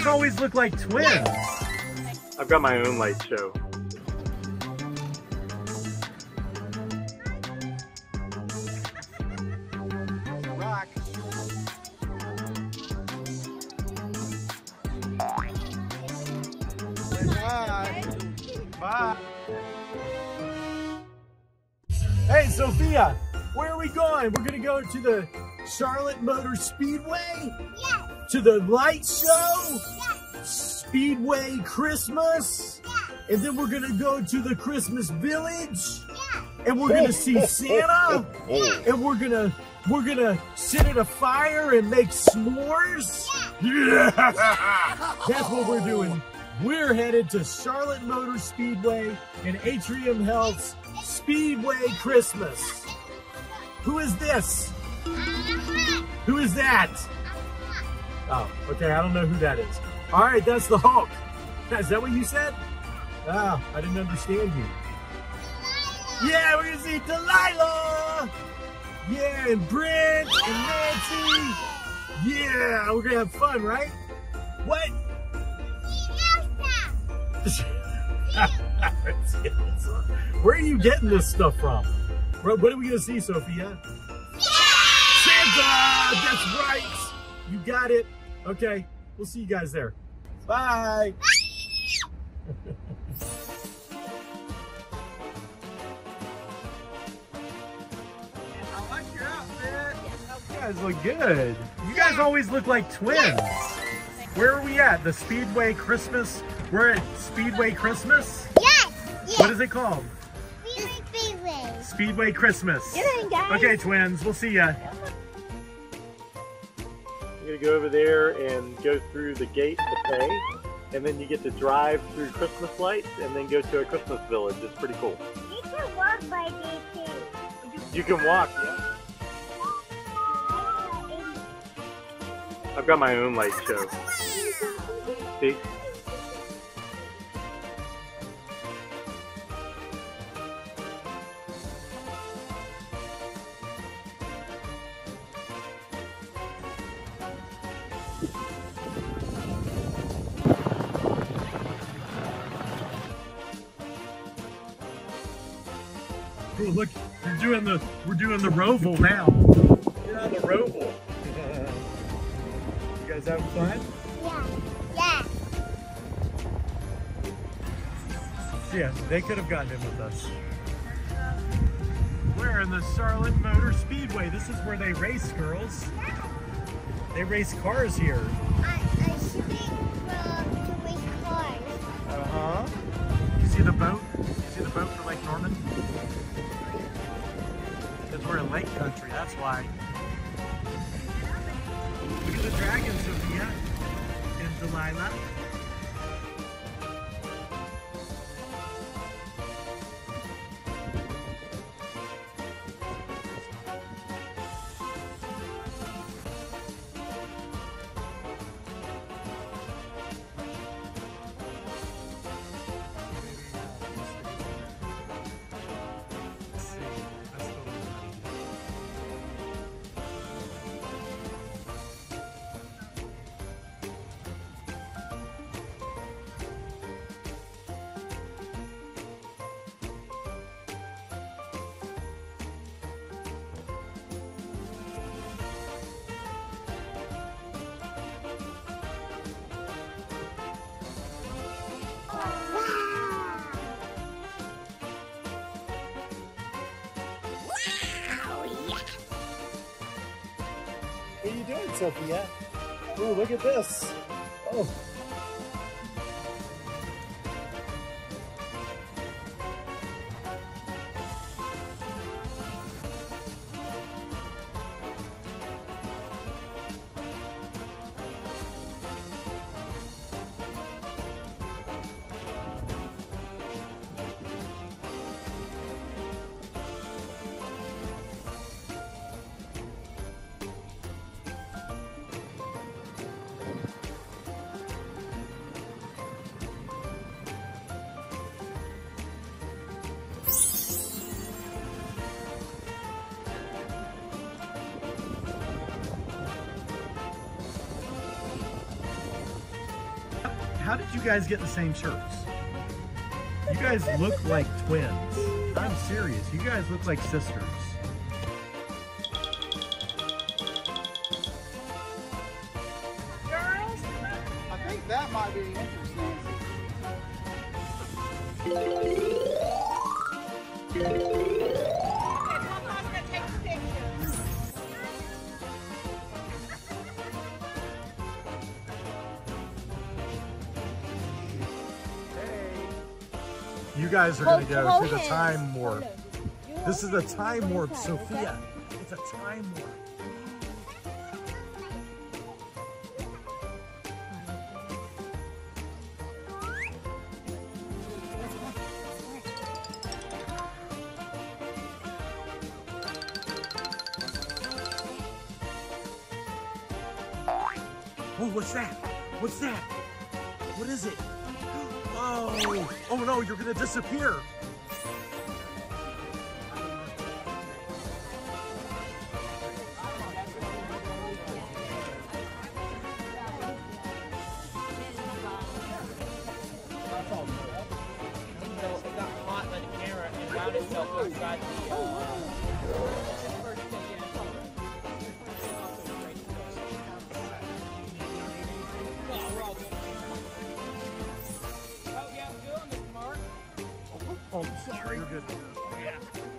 guys always look like twins. I've got my own light show. Rock. Bye. Bye. Hey, Sophia, where are we going? We're gonna go to the Charlotte Motor Speedway? Yes. To the light show? Yes. Speedway Christmas? Yes. And then we're gonna go to the Christmas Village? Yes. And we're gonna see Santa? Yes. And we're gonna sit at a fire and make s'mores? Yes. Yeah! That's what we're doing. We're headed to Charlotte Motor Speedway and Atrium Health's Speedway Christmas. Who is this? Who is that? Oh, okay, I don't know who that is. All right, that's the Hulk. Is that what you said? Oh, I didn't understand you. Yeah, we're gonna see Delilah! Yeah, and Brent and Nancy. Yeah, we're gonna have fun, right? What? Where are you getting this stuff from? What are we gonna see, Sophia? Santa! That's right! You got it. Okay, we'll see you guys there. Bye! I like your outfit. You guys look good. You guys always look like twins. Where are we at? The Speedway Christmas? We're at Speedway Christmas? Yes. Yes. What is it called? Speedway. Speedway Christmas. Get in, guys. Okay, twins, we'll see ya. You're gonna go over there and go through the gate to pay, and then you get to drive through Christmas lights and then go to a Christmas village. It's pretty cool. You can walk by day too. You can walk, yeah. I've got my own light show. See? Oh, look, we're doing the roval now. You're on the roval. You guys having fun? Yeah. Yeah. Yeah, they could have gotten in with us. We're in the Charlotte Motor Speedway. This is where they race, girls. They race cars here. I should be to race cars. Uh-huh. You see the boat? You see the boat for Lake Norman? Because we're in lake country, that's why. Look at the dragon, Sophia. And Delilah. What are you doing, Sophia? Oh, look at this. Oh. how did you guys get the same shirts? You guys look like twins. I'm serious. You guys look like sisters. Girls? I think that might be interesting. You guys are going to go Hold through the hands. time warp. This is a time warp, Sophia. It's a time warp. Oh, what's that? What's that? What is it? Oh, oh no, you're gonna disappear. It got hot by the camera and wound itself outside the Oh, sorry. You're good. Yeah.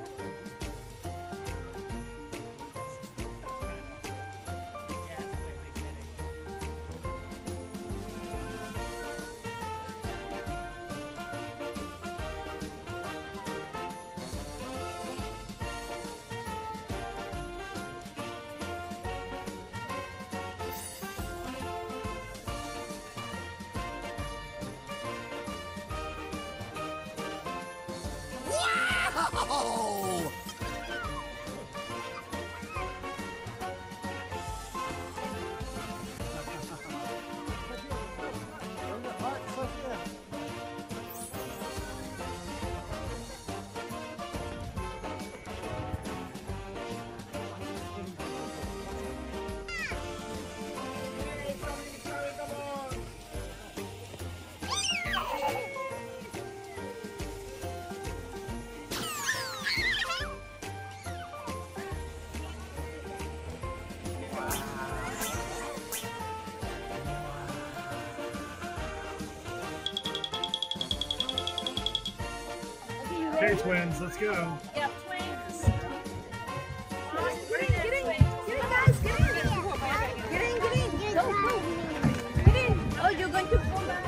Okay, twins, let's go. Yep, twins. Get in, guys, get in. Get in. Go, go. Get in. Oh, you're going to fall down.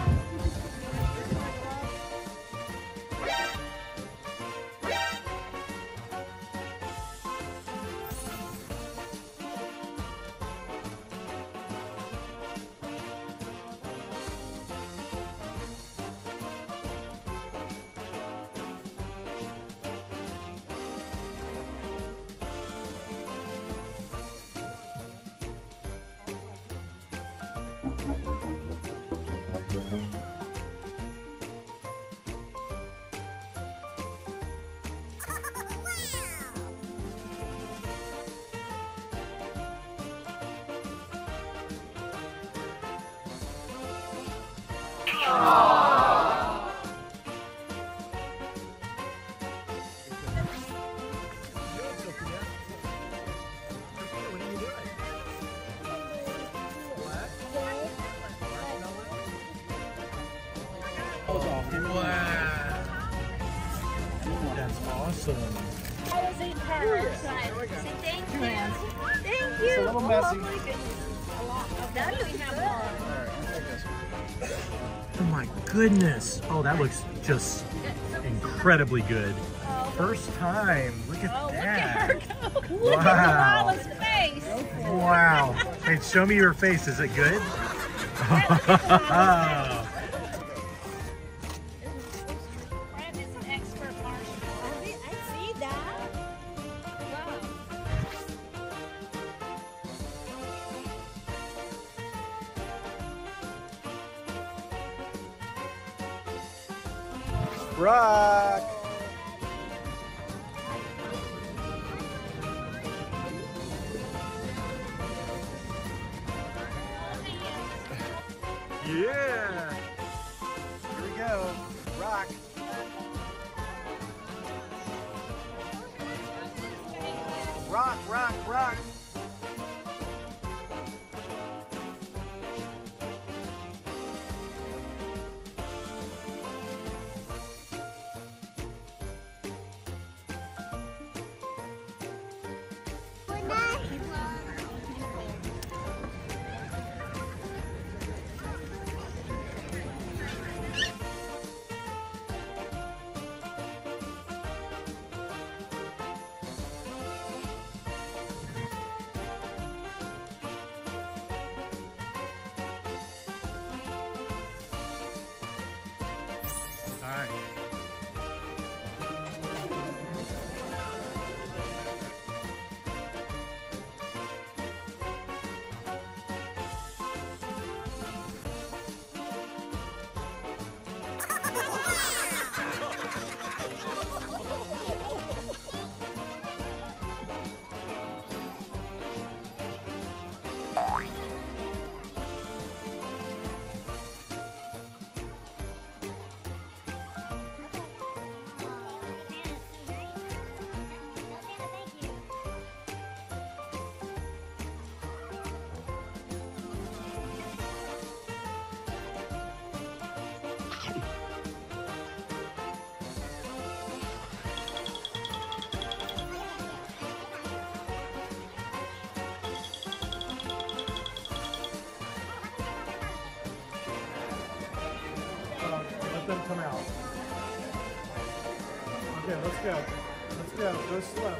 Wow. That's awesome. I was in Paris. Say thank you. Thank you. It's a little messy. Oh, my goodness. That looks good. Oh my goodness. Oh, that looks just incredibly good. First time. Look at Oh, that. look at her go. Look Wow. at Delilah's face. Wow. Hey, show me your face. Is it good? Brand is an expert marshmallow. I see that. Wow. Rock. Yeah. go. Rock. Rock, rock, rock. Let them come out. Okay, let's go. Let's go. Go slow.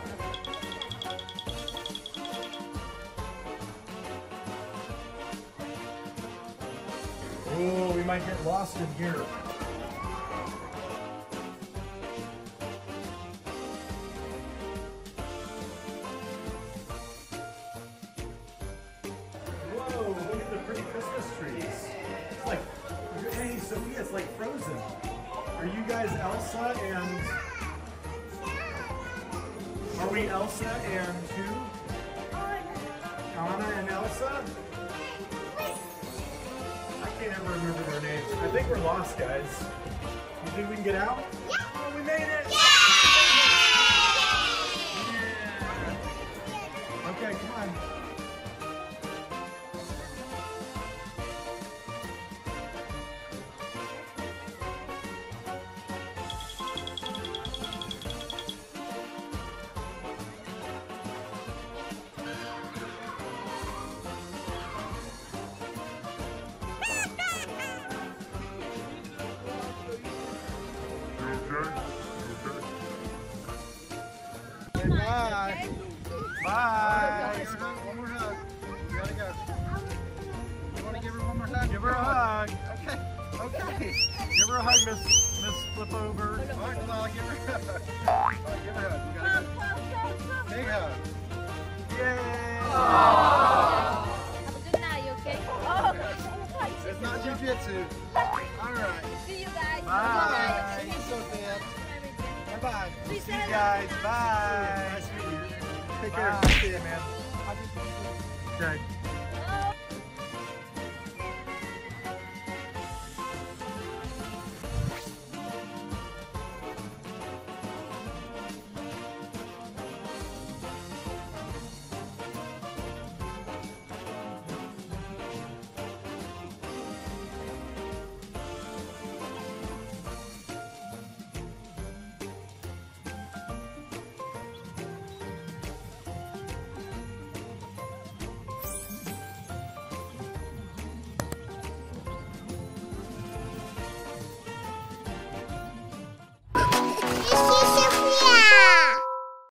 Oh, we might get lost in here. Whoa, look at the pretty Christmas trees. It's like, hey, Sophia, it's like Frozen. Are you guys Elsa and... Are we Elsa and who? Anna and Elsa? I can't ever remember their names. I think we're lost, guys. You think we can get out? Yeah! Oh, we made it! Yeah! Okay, come on. Bye. Bye. One more hug. You gotta go. You want to give her one more hug? Give her a hug. Okay. Okay. Give her a hug, Miss Flip Over. All right, Delilah, give her a hug. All right, give her a hug. You gotta go. Big hug. Yay! Have a good night, okay? It's not jujitsu. All right. See you guys. Bye. See you, Sophia. Bye-bye. See See you guys. Bye. Nice to meet you. Take care. Bye. See you, man. Okay.